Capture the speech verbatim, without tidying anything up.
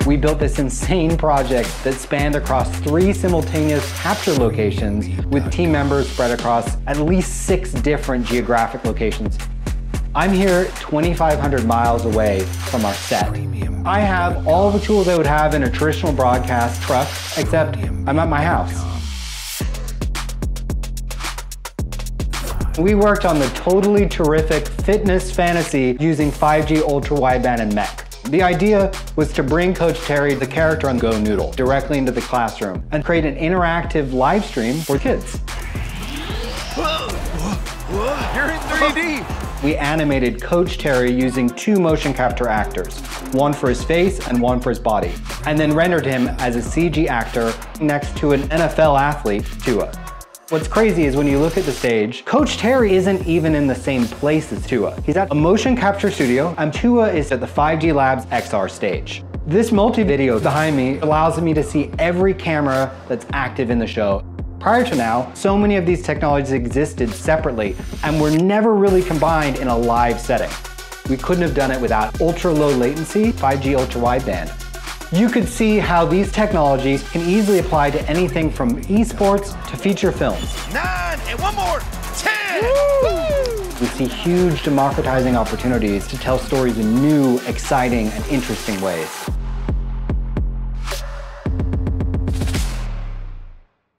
We built this insane project that spanned across three simultaneous capture locations with team members spread across at least six different geographic locations. I'm here twenty-five hundred miles away from our set. I have all the tools I would have in a traditional broadcast truck, except I'm at my house. We worked on the totally terrific fitness fantasy using five G Ultra Wideband and Mech. The idea was to bring Coach Terry, the character on GoNoodle, directly into the classroom and create an interactive live stream for kids. You're in three D! We animated Coach Terry using two motion capture actors, one for his face and one for his body, and then rendered him as a C G actor next to an N F L athlete, Tua. What's crazy is when you look at the stage, Coach Terry isn't even in the same place as Tua. He's at a motion capture studio, and Tua is at the five G Labs X R stage. This multi-video behind me allows me to see every camera that's active in the show. Prior to now, so many of these technologies existed separately and were never really combined in a live setting. We couldn't have done it without ultra-low latency, five G Ultra Wideband. You could see how these technologies can easily apply to anything from esports to feature films. Nine, and one more, ten! Woo! We see huge democratizing opportunities to tell stories in new, exciting, and interesting ways.